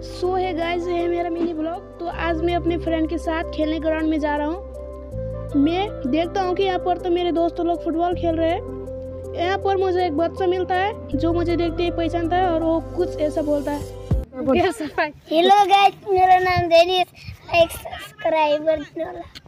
सो है गाइस, ये है मेरा मिनी ब्लॉग। तो आज मैं अपने फ्रेंड के साथ खेलने ग्राउंड में जा रहा हूँ। मैं देखता हूँ कि यहाँ पर तो मेरे दोस्त लोग फुटबॉल खेल रहे हैं। यहाँ पर मुझे एक बच्चा मिलता है जो मुझे देखते ही पहचानता है और वो कुछ ऐसा बोलता है। हेलो गाइस, मेरा नाम डेनिस, लाइक सब्सक्राइबर।